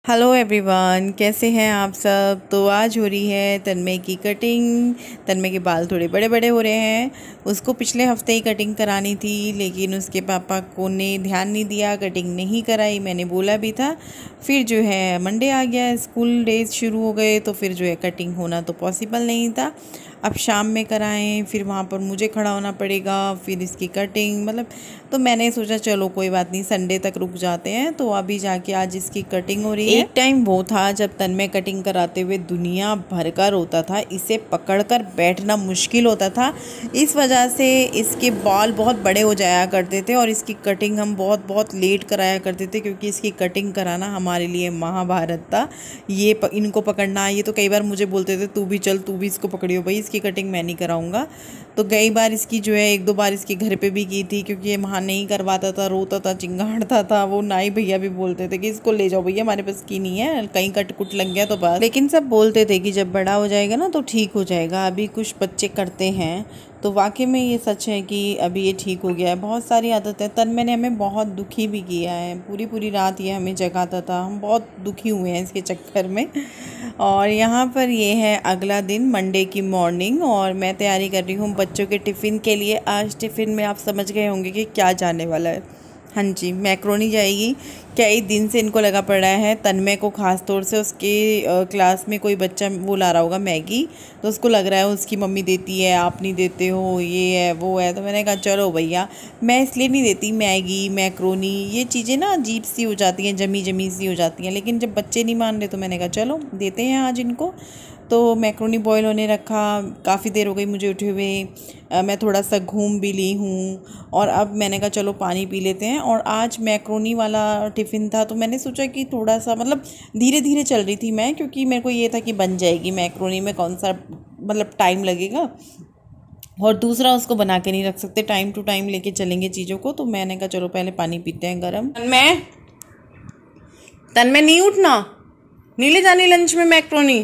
Hello everyone, कैसे हैं आप सब। तो आज हो रही है तन्मय की कटिंग। तन्मय के बाल थोड़े बड़े बड़े हो रहे हैं। उसको पिछले हफ्ते ही कटिंग करानी थी, लेकिन उसके पापा को ने ध्यान नहीं दिया, कटिंग नहीं कराई। मैंने बोला भी था। फिर जो है मंडे आ गया, स्कूल डेज शुरू हो गए, तो फिर जो है कटिंग होना तो पॉसिबल नहीं था। अब शाम में कराएं, फिर वहाँ पर मुझे खड़ा होना पड़ेगा, फिर इसकी कटिंग मतलब। तो मैंने सोचा चलो कोई बात नहीं, संडे तक रुक जाते हैं। तो अभी जाके आज इसकी कटिंग हो रही है। एक टाइम वो था जब तन्मय कटिंग कराते हुए दुनिया भर का रोता था, इसे पकड़कर बैठना मुश्किल होता था। इस वजह से इसके बाल बहुत बड़े हो जाया करते थे और इसकी कटिंग हम बहुत बहुत लेट कराया करते थे, क्योंकि इसकी कटिंग कराना हमारे लिए महाभारत था। इनको पकड़ना, ये तो कई बार मुझे बोलते थे तू भी चल, तू भी इसको पकड़ियो भाई, इसकी कटिंग मैं नहीं कराऊंगा। तो कई बार इसकी जो है एक दो बार इसके घर पे भी की थी, क्योंकि ये वहाँ नहीं करवाता था, रोता था, चिंगाड़ता था। वो नाई भैया भी बोलते थे कि इसको ले जाओ भैया, हमारे पास की नहीं है, कहीं कट कुट लग गया तो बस। लेकिन सब बोलते थे कि जब बड़ा हो जाएगा ना तो ठीक हो जाएगा। अभी कुछ बच्चे करते हैं तो वाकई में ये सच है कि अभी ये ठीक हो गया है। बहुत सारी आदतें तन्मय ने हमें बहुत दुखी भी किया है, पूरी पूरी रात ये हमें जगाता था, हम बहुत दुखी हुए हैं इसके चक्कर में। और यहाँ पर ये है अगला दिन, मंडे की मॉर्निंग, और मैं तैयारी कर रही हूँ बच्चों के टिफ़िन के लिए। आज टिफ़िन में आप समझ गए होंगे कि क्या जाने वाला है। हाँ जी, मैक्रोनी जाएगी। कई दिन से इनको लगा पड़ा है, तन्मय को ख़ास तौर से। उसके क्लास में कोई बच्चा वो ला रहा होगा मैगी, तो उसको लग रहा है उसकी मम्मी देती है, आप नहीं देते हो, ये है वो है। तो मैंने कहा चलो भैया, मैं इसलिए नहीं देती मैगी मैक्रोनी, ये चीज़ें ना अजीब सी हो जाती हैं, जमी जमी सी हो जाती हैं। लेकिन जब बच्चे नहीं मान रहे तो मैंने कहा चलो देते हैं आज इनको। तो मैक्रोनी बॉईल होने रखा, काफ़ी देर हो गई मुझे उठे हुए। मैं थोड़ा सा घूम भी ली हूँ, और अब मैंने कहा चलो पानी पी लेते हैं। और आज मैक्रोनी वाला टिफ़िन था, तो मैंने सोचा कि थोड़ा सा मतलब धीरे धीरे चल रही थी मैं, क्योंकि मेरे को ये था कि बन जाएगी मैक्रोनी में, कौन सा मतलब टाइम लगेगा। और दूसरा, उसको बना के नहीं रख सकते, टाइम टू टाइम लेके चलेंगे चीज़ों को। तो मैंने कहा चलो पहले पानी पीते हैं गर्म। तन्मय, तन्मय नहीं उठना, नहीं ले जानी लंच में मैक्रोनी।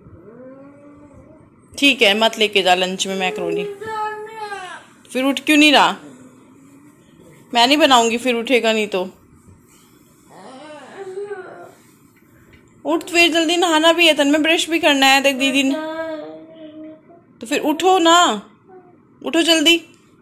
ठीक है, मत लेके जा लंच में मैक्रोनी। फिर उठ क्यों नहीं रहा? मैं नहीं बनाऊंगी, फिर उठेगा नहीं तो। उठ, फिर जल्दी नहाना भी है तन्मय, ब्रश भी करना है, देख दीदी ने। तो फिर उठो ना, उठो जल्दी।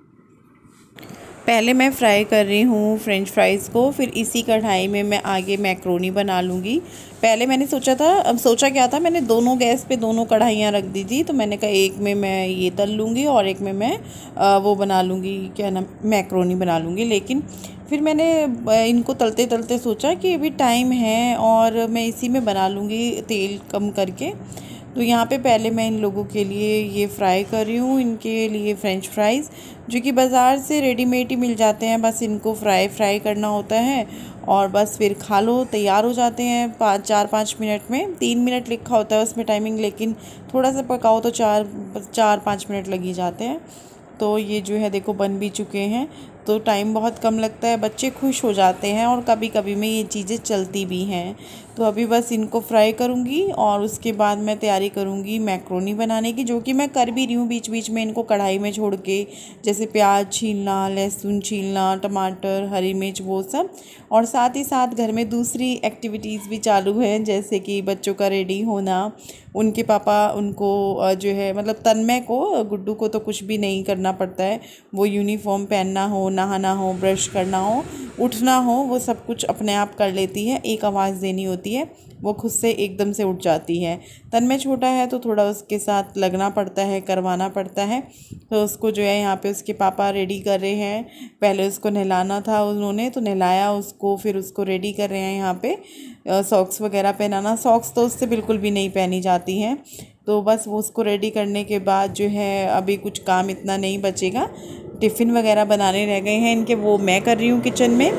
पहले मैं फ्राई कर रही हूँ फ्रेंच फ्राइज़ को, फिर इसी कढ़ाई में मैं आगे मैक्रोनी बना लूँगी। पहले मैंने सोचा था, अब सोचा क्या था, मैंने दोनों गैस पे दोनों कढ़ाइयाँ रख दी थी। तो मैंने कहा एक में मैं ये तल लूँगी और एक में मैं वो बना लूँगी, क्या नाम, मैक्रोनी बना लूँगी। लेकिन फिर मैंने इनको तलते तलते सोचा कि अभी टाइम है और मैं इसी में बना लूँगी तेल कम करके। तो यहाँ पे पहले मैं इन लोगों के लिए ये फ्राई कर रही हूँ, इनके लिए फ़्रेंच फ्राइज़, जो कि बाज़ार से रेडीमेड ही मिल जाते हैं। बस इनको फ्राई करना होता है और बस फिर खा लो, तैयार हो जाते हैं 4-5 मिनट में। 3 मिनट लिखा होता है उसमें टाइमिंग, लेकिन थोड़ा सा पकाओ तो 4-5 मिनट लग ही जाते हैं। तो ये जो है देखो बन भी चुके हैं, तो टाइम बहुत कम लगता है, बच्चे खुश हो जाते हैं, और कभी कभी में ये चीज़ें चलती भी हैं। तो अभी बस इनको फ्राई करूँगी और उसके बाद मैं तैयारी करूँगी मैक्रोनी बनाने की, जो कि मैं कर भी रही हूँ बीच बीच में इनको कढ़ाई में छोड़ के। जैसे प्याज छीलना, लहसुन छीलना, टमाटर, हरी मिर्च, वो सब। और साथ ही साथ घर में दूसरी एक्टिविटीज़ भी चालू हैं, जैसे कि बच्चों का रेडी होना। उनके पापा उनको जो है मतलब तन्मय को, गुड्डू को तो कुछ भी नहीं करना पड़ता है। वो यूनिफॉर्म पहनना हो, नहाना हो, ब्रश करना हो, उठना हो, वो सब कुछ अपने आप कर लेती है। एक आवाज़ देनी होती है, वो खुद से एकदम से उठ जाती है। तन्मय छोटा है तो थोड़ा उसके साथ लगना पड़ता है, करवाना पड़ता है। तो उसको जो है यहाँ पे उसके पापा रेडी कर रहे हैं। पहले उसको नहलाना था उन्होंने, तो नहलाया उसको, फिर उसको रेडी कर रहे हैं यहाँ पे। सॉक्स वगैरह पहनाना, सॉक्स तो उससे बिल्कुल भी नहीं पहनी जाती हैं। तो बस वो उसको रेडी करने के बाद जो है अभी कुछ काम इतना नहीं बचेगा। टिफ़िन वगैरह बनाने रह गए हैं इनके, वो मैं कर रही हूँ किचन में।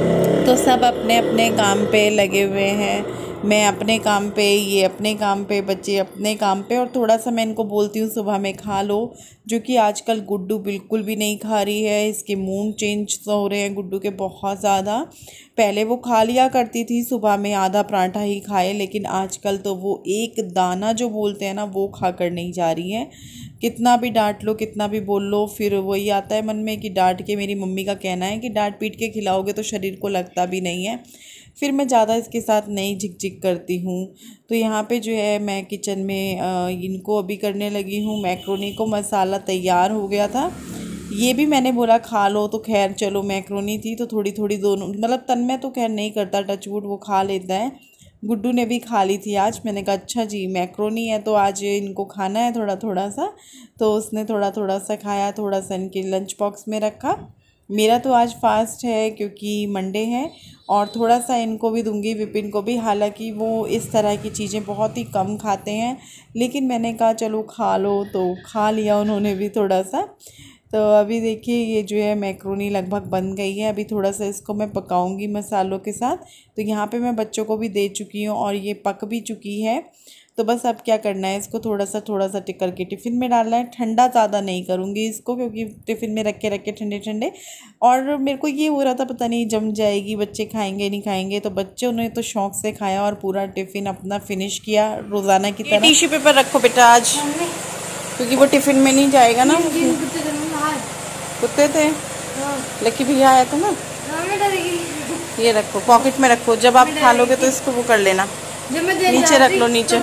तो सब अपने अपने काम पे लगे हुए हैं, मैं अपने काम पे, ये अपने काम पे, बच्चे अपने काम पे। और थोड़ा सा मैं इनको बोलती हूँ सुबह में खा लो, जो कि आजकल गुड्डू बिल्कुल भी नहीं खा रही है। इसके मूड चेंज हो रहे हैं गुड्डू के बहुत ज़्यादा। पहले वो खा लिया करती थी, सुबह में आधा पराठा ही खाए, लेकिन आजकल तो वो एक दाना जो बोलते हैं ना, वो खा कर नहीं जा रही है। कितना भी डांट लो, कितना भी बोल लो, फिर वही आता है मन में कि डांट के, मेरी मम्मी का कहना है कि डांट पीट के खिलाओगे तो शरीर को लगता भी नहीं है। फिर मैं ज़्यादा इसके साथ नहीं झिक करती हूँ। तो यहाँ पे जो है मैं किचन में इनको अभी करने लगी हूँ। मैक्रोनी को मसाला तैयार हो गया था, ये भी मैंने बोला खा लो, तो खैर चलो मैक्रोनी थी तो थोड़ी थोड़ी दोनों, मतलब तन्मय तो खैर नहीं करता टचवुड, वो खा लेता है। गुड्डू ने भी खा ली थी आज। मैंने कहा अच्छा जी मैक्रोनी है तो आज इनको खाना है थोड़ा थोड़ा सा, तो उसने थोड़ा थोड़ा सा खाया, थोड़ा सा इनके लंच बॉक्स में रखा। मेरा तो आज फास्ट है क्योंकि मंडे है, और थोड़ा सा इनको भी दूंगी, विपिन को भी। हालांकि वो इस तरह की चीज़ें बहुत ही कम खाते हैं, लेकिन मैंने कहा चलो खा लो, तो खा लिया उन्होंने भी थोड़ा सा। तो अभी देखिए ये जो है मैक्रोनी लगभग बन गई है। अभी थोड़ा सा इसको मैं पकाऊंगी मसालों के साथ। तो यहाँ पे मैं बच्चों को भी दे चुकी हूँ और ये पक भी चुकी है। तो बस अब क्या करना है, इसको थोड़ा सा टिक करके टिफ़िन में डालना है। ठंडा ज़्यादा नहीं करूँगी इसको, क्योंकि टिफ़िन में रख के ठंडे ठंडे, और मेरे को ये हो रहा था पता नहीं जम जाएगी, बच्चे खाएंगे नहीं खाएंगे। तो बच्चों ने तो शौक़ से खाया और पूरा टिफ़िन अपना फिनिश किया रोज़ाना की तरह। टिश्यू पेपर रखो बेटा आज, क्योंकि वो टिफ़िन में नहीं जाएगा ना। कुत्ते थे, लकी भैया आया था ना। ये रखो पॉकेट में रखो, जब आप खा लोगे तो इसको वो कर लेना, नीचे रख लो नीचे।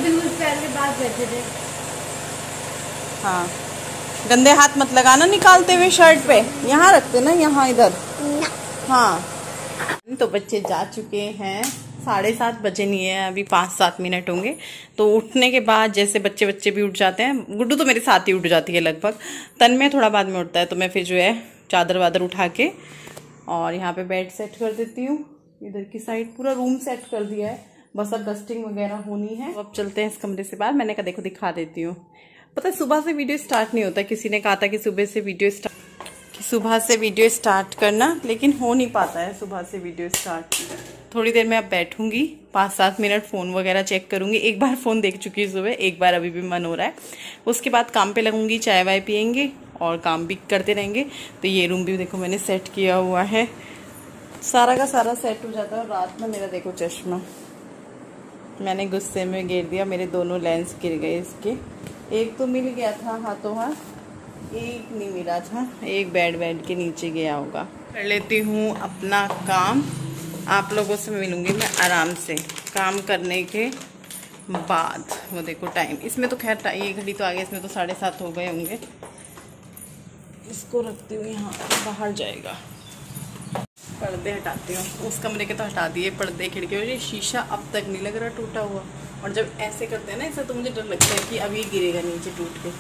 हाँ गंदे हाथ मत लगाना निकालते हुए शर्ट पे, यहाँ रखते ना, यहाँ इधर। हाँ तो बच्चे जा चुके हैं, 7:30 बजे नहीं है अभी, 5-7 मिनट होंगे। तो उठने के बाद जैसे बच्चे भी उठ जाते हैं, गुड्डू तो मेरे साथ ही उठ जाती है लगभग, तन्मय थोड़ा बाद में उठता है। तो मैं फिर जो है चादर वादर उठा के और यहाँ पे बेड सेट कर देती हूँ। इधर की साइड पूरा रूम सेट कर दिया है, बस अब डस्टिंग वगैरह होनी है। अब चलते हैं इस कमरे से बाहर। मैंने कहा देखो दिखा देती हूँ। पता है सुबह से वीडियो स्टार्ट नहीं होता, किसी ने कहा था कि सुबह से वीडियो स्टार्ट करना, लेकिन हो नहीं पाता है सुबह से वीडियो स्टार्ट। थोड़ी देर में अब बैठूंगी, 5-7 मिनट फ़ोन वगैरह चेक करूंगी। एक बार फ़ोन देख चुकी सुबह, एक बार अभी भी मन हो रहा है। उसके बाद काम पे लगूंगी, चाय वाय पियेंगे और काम भी करते रहेंगे। तो ये रूम भी देखो मैंने सेट किया हुआ है, सारा का सारा सेट हो जाता है। और रात में मेरा देखो चश्मा मैंने गुस्से में गिर दिया, मेरे दोनों लेंस गिर गए इसके। एक तो मिल गया था हाथों हाथ, एक नहीं मिला था, एक बेड के नीचे गया होगा। कर लेती हूँ अपना काम, आप लोगों से मिलूंगी मैं आराम से काम करने के बाद। वो देखो टाइम, इसमें तो खैर ये घड़ी तो आ गया, इसमें तो 7:30 हो गए होंगे। इसको रखती हूँ यहाँ, बाहर जाएगा। पर्दे हटाती हूँ, उस कमरे के तो हटा दिए पर्दे खिड़की, और ये शीशा अब तक नहीं लग रहा टूटा हुआ। और जब ऐसे करते हैं ना ऐसा, तो मुझे डर लगता है कि अब ये गिरेगा नीचे टूट के।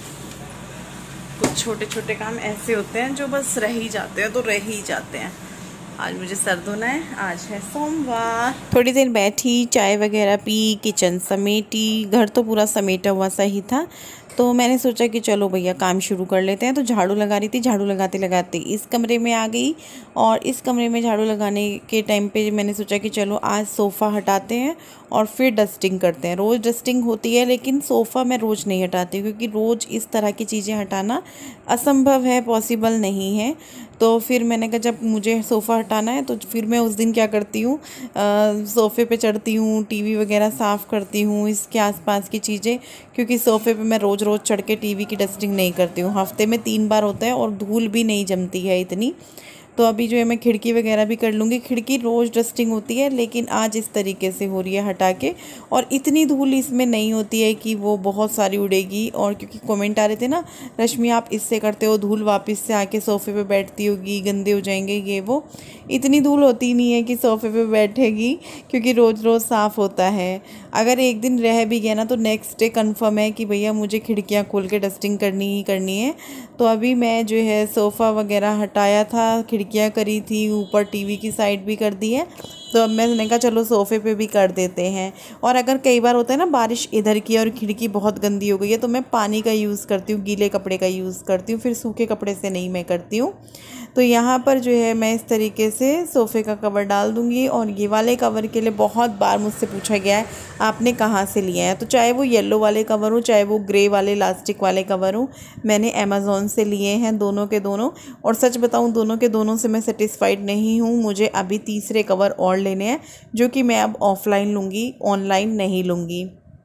कुछ छोटे छोटे काम ऐसे होते हैं जो बस रह ही जाते हैं, तो रह ही जाते हैं। आज मुझे सर धोना है, आज है सोमवार। थोड़ी देर बैठी, चाय वगैरह पी, किचन समेटी। घर तो पूरा समेटा हुआ सा ही था, तो मैंने सोचा कि चलो भैया काम शुरू कर लेते हैं। तो झाड़ू लगा रही थी, झाड़ू लगाते लगाते इस कमरे में आ गई, और इस कमरे में झाड़ू लगाने के टाइम पे मैंने सोचा कि चलो आज सोफ़ा हटाते हैं और फिर डस्टिंग करते हैं। रोज़ डस्टिंग होती है, लेकिन सोफ़ा मैं रोज़ नहीं हटाती, क्योंकि रोज़ इस तरह की चीज़ें हटाना असंभव है, पॉसिबल नहीं है। तो फिर मैंने कहा जब मुझे सोफ़ा हटाना है, तो फिर मैं उस दिन क्या करती हूँ, सोफ़े पे चढ़ती हूँ, टीवी वगैरह साफ़ करती हूँ, इसके आसपास की चीज़ें। क्योंकि सोफ़े पे मैं रोज़ चढ़ के टीवी की डस्टिंग नहीं करती हूँ, हफ्ते में 3 बार होता है, और धूल भी नहीं जमती है इतनी। तो अभी जो है मैं खिड़की वगैरह भी कर लूँगी। खिड़की रोज़ डस्टिंग होती है, लेकिन आज इस तरीके से हो रही है हटा के, और इतनी धूल इसमें नहीं होती है कि वो बहुत सारी उड़ेगी। और क्योंकि कमेंट आ रहे थे ना, रश्मि आप इससे करते हो, धूल वापस से आके सोफ़े पे बैठती होगी, गंदे हो जाएंगे ये वो। इतनी धूल होती नहीं है कि सोफ़े पे बैठेगी, क्योंकि रोज़ साफ़ होता है। अगर एक दिन रह भी गया ना, तो नेक्स्ट डे कन्फर्म है कि भैया मुझे खिड़कियाँ खोल के डस्टिंग करनी ही करनी है। तो अभी मैं जो है सोफ़ा वगैरह हटाया था, खिड़कियाँ करी थी, ऊपर टीवी की साइड भी कर दी है। तो अब मैंने कहा चलो सोफ़े पे भी कर देते हैं। और अगर कई बार होता है ना बारिश इधर की और खिड़की बहुत गंदी हो गई है, तो मैं पानी का यूज़ करती हूँ, गीले कपड़े का यूज़ करती हूँ, फिर सूखे कपड़े से नहीं मैं करती हूँ। तो यहाँ पर जो है मैं इस तरीके से सोफ़े का कवर डाल दूँगी। और ये वाले कवर के लिए बहुत बार मुझसे पूछा गया है आपने कहाँ से लिया है, तो चाहे वो येलो वाले कवर हो, चाहे वो ग्रे वाले इलास्टिक वाले कवर हो, मैंने अमेज़ॉन से लिए हैं दोनों के दोनों। और सच बताऊँ दोनों के दोनों से मैं सेटिस्फाइड नहीं हूँ, मुझे अभी तीसरे कवर और लेने हैं, जो कि मैं अब ऑफ़लाइन लूँगी, ऑनलाइन नहीं लूँगी।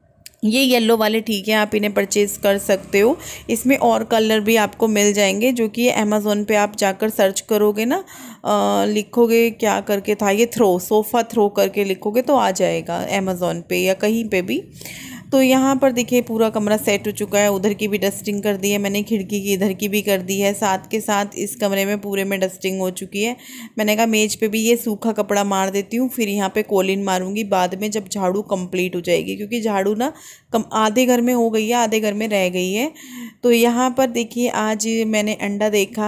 ये येलो वाले ठीक है, आप इन्हें परचेज़ कर सकते हो। इसमें और कलर भी आपको मिल जाएंगे, जो कि अमेज़ोन पे आप जाकर सर्च करोगे ना, लिखोगे क्या करके था ये, सोफ़ा थ्रो करके लिखोगे तो आ जाएगा अमेज़ोन पे या कहीं पे भी। तो यहाँ पर देखिए पूरा कमरा सेट हो चुका है। उधर की भी डस्टिंग कर दी है मैंने, खिड़की की इधर की भी कर दी है, साथ के साथ इस कमरे में पूरे में डस्टिंग हो चुकी है। मैंने कहा मेज पे भी ये सूखा कपड़ा मार देती हूँ, फिर यहाँ पे कॉलिन मारूंगी बाद में जब झाड़ू कंप्लीट हो जाएगी, क्योंकि झाड़ू ना कम आधे घर में हो गई है, आधे घर में रह गई है। तो यहाँ पर देखिए आज मैंने अंडा देखा,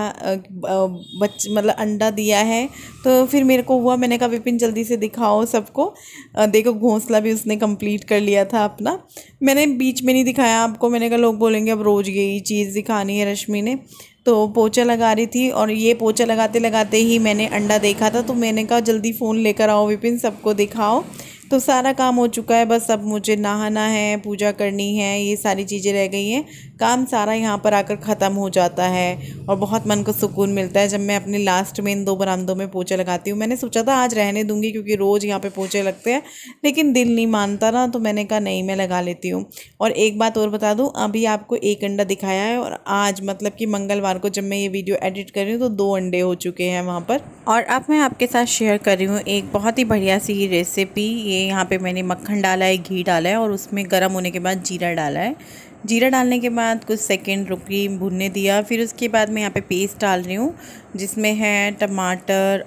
मतलब अंडा दिया है, तो फिर मेरे को हुआ, मैंने कहा विपिन जल्दी से दिखाओ सबको। देखो घोंसला भी उसने कंप्लीट कर लिया था अपना। मैंने बीच में नहीं दिखाया आपको, मैंने कहा लोग बोलेंगे अब रोज़ यही चीज़ दिखानी है रश्मि ने। तो पोछा लगा रही थी, और ये पोछा लगाते लगाते ही मैंने अंडा देखा था, तो मैंने कहा जल्दी फ़ोन लेकर आओ विपिन, सबको दिखाओ। तो सारा काम हो चुका है, बस अब मुझे नहाना है, पूजा करनी है, ये सारी चीज़ें रह गई हैं। काम सारा यहाँ पर आकर ख़त्म हो जाता है, और बहुत मन को सुकून मिलता है जब मैं अपने लास्ट में इन 2 बरामदों में पोछा लगाती हूँ। मैंने सोचा था आज रहने दूँगी, क्योंकि रोज़ यहाँ पे पोछे लगते हैं, लेकिन दिल नहीं मानता ना, तो मैंने कहा नहीं मैं लगा लेती हूँ। और एक बात और बता दूँ, अभी आपको 1 अंडा दिखाया है, और आज मतलब कि मंगलवार को जब मैं ये वीडियो एडिट कर रही हूँ तो 2 अंडे हो चुके हैं वहाँ पर। और अब मैं आपके साथ शेयर कर रही हूँ एक बहुत ही बढ़िया सी रेसिपी। ये यहाँ पे मैंने मक्खन डाला है, घी डाला है, और उसमें गर्म होने के बाद जीरा डाला है। जीरा डालने के बाद कुछ सेकंड रुकी, भुनने दिया। फिर उसके बाद मैं यहाँ पे पेस्ट डाल रही हूँ, जिसमें है टमाटर,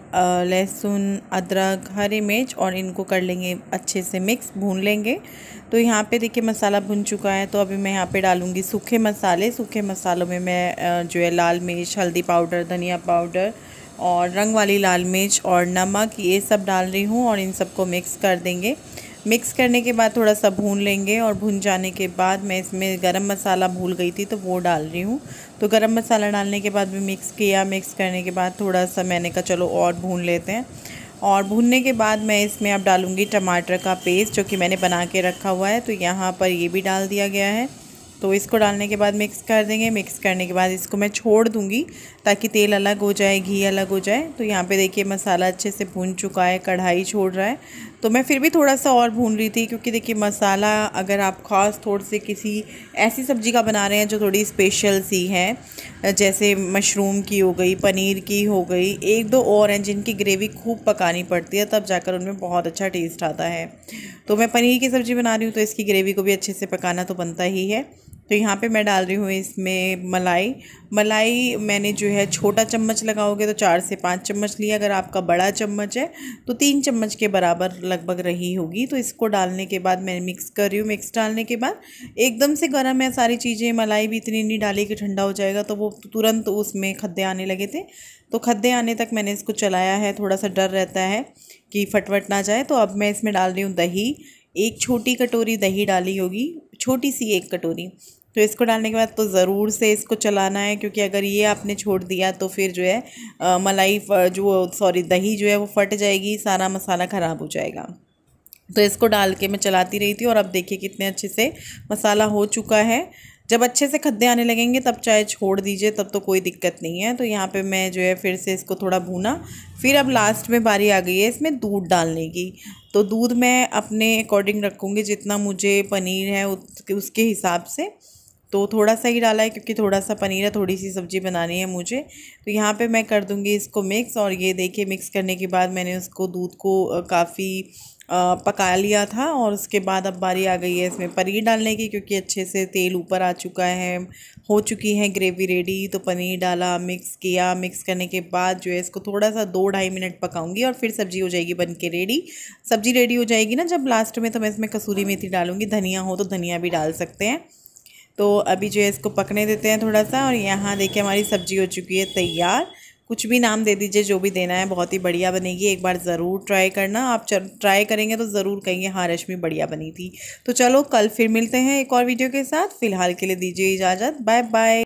लहसुन, अदरक, हरी मिर्च, और इनको कर लेंगे अच्छे से मिक्स, भून लेंगे। तो यहाँ पे देखिए मसाला भुन चुका है, तो अभी मैं यहाँ पे डालूँगी सूखे मसाले। सूखे मसालों में मैं जो है लाल मिर्च, हल्दी पाउडर, धनिया पाउडर और रंग वाली लाल मिर्च और नमक, ये सब डाल रही हूँ, और इन सबको मिक्स कर देंगे। मिक्स करने के बाद थोड़ा सा भून लेंगे, और भून जाने के बाद मैं इसमें गरम मसाला भूल गई थी तो वो डाल रही हूँ। तो गरम मसाला डालने के बाद भी मिक्स किया। मिक्स करने के बाद थोड़ा सा मैंने कहा चलो और भून लेते हैं, और भूनने के बाद मैं इसमें अब डालूँगी टमाटर का पेस्ट, जो कि मैंने बना के रखा हुआ है। तो यहाँ पर ये भी डाल दिया गया है। तो इसको डालने के बाद मिक्स कर देंगे। मिक्स करने के बाद इसको मैं छोड़ दूँगी, ताकि तेल अलग हो जाए, घी अलग हो जाए। तो यहाँ पे देखिए मसाला अच्छे से भून चुका है, कढ़ाई छोड़ रहा है। तो मैं फिर भी थोड़ा सा और भून रही थी, क्योंकि देखिए मसाला अगर आप ख़ास तौर से किसी ऐसी सब्ज़ी का बना रहे हैं जो थोड़ी स्पेशल सी है, जैसे मशरूम की हो गई, पनीर की हो गई, 1-2 और हैं जिनकी ग्रेवी खूब पकानी पड़ती है, तब जाकर उनमें बहुत अच्छा टेस्ट आता है। तो मैं पनीर की सब्ज़ी बना रही हूँ, तो इसकी ग्रेवी को भी अच्छे से पकाना तो बनता ही है। तो यहाँ पे मैं डाल रही हूँ इसमें मलाई मैंने जो है छोटा चम्मच लगाओगे तो 4 से 5 चम्मच लिया, अगर आपका बड़ा चम्मच है तो 3 चम्मच के बराबर लगभग रही होगी। तो इसको डालने के बाद मैं मिक्स कर रही हूँ। मिक्स डालने के बाद एकदम से गर्म है सारी चीज़ें, मलाई भी इतनी नहीं डाली कि ठंडा हो जाएगा, तो वो तुरंत उसमें खद्दे आने लगे थे। तो खद्दे आने तक मैंने इसको चलाया है, थोड़ा सा डर रहता है कि फटवट ना जाए। तो अब मैं इसमें डाल रही हूँ दही। 1 छोटी कटोरी दही डाली होगी, छोटी सी 1 कटोरी। तो इसको डालने के बाद तो ज़रूर से इसको चलाना है, क्योंकि अगर ये आपने छोड़ दिया तो फिर जो है दही जो है वो फट जाएगी, सारा मसाला ख़राब हो जाएगा। तो इसको डाल के मैं चलाती रही थी, और अब देखिए कितने अच्छे से मसाला हो चुका है। जब अच्छे से खद्दे आने लगेंगे तब चाहे छोड़ दीजिए, तब तो कोई दिक्कत नहीं है। तो यहाँ पे मैं जो है फिर से इसको थोड़ा भूना। फिर अब लास्ट में बारी आ गई है इसमें दूध डालने की। तो दूध मैं अपने अकॉर्डिंग रखूँगी, जितना मुझे पनीर है उसके हिसाब से। तो थोड़ा सा ही डाला है, क्योंकि थोड़ा सा पनीर है, थोड़ी सी सब्ज़ी बनानी है मुझे। तो यहाँ पे मैं कर दूँगी इसको मिक्स, और ये देखिए मिक्स करने के बाद मैंने उसको दूध को काफ़ी पका लिया था। और उसके बाद अब बारी आ गई है इसमें पनीर डालने की, क्योंकि अच्छे से तेल ऊपर आ चुका है, हो चुकी है ग्रेवी रेडी। तो पनीर डाला, मिक्स किया। मिक्स करने के बाद जो है इसको थोड़ा सा 2-2.5 मिनट पकाऊंगी, और फिर सब्ज़ी हो जाएगी बन के रेडी। सब्ज़ी रेडी हो जाएगी ना जब लास्ट में, तो मैं इसमें कसूरी मेथी डालूँगी, धनिया हो तो धनिया भी डाल सकते हैं। तो अभी जो है इसको पकने देते हैं थोड़ा सा। और यहाँ देखिए हमारी सब्ज़ी हो चुकी है तैयार। कुछ भी नाम दे दीजिए, जो भी देना है, बहुत ही बढ़िया बनेगी। एक बार ज़रूर ट्राई करना। आप ट्राई करेंगे तो ज़रूर कहेंगे हाँ रश्मि बढ़िया बनी थी। तो चलो कल फिर मिलते हैं एक और वीडियो के साथ। फ़िलहाल के लिए दीजिए इजाज़त, बाय बाय।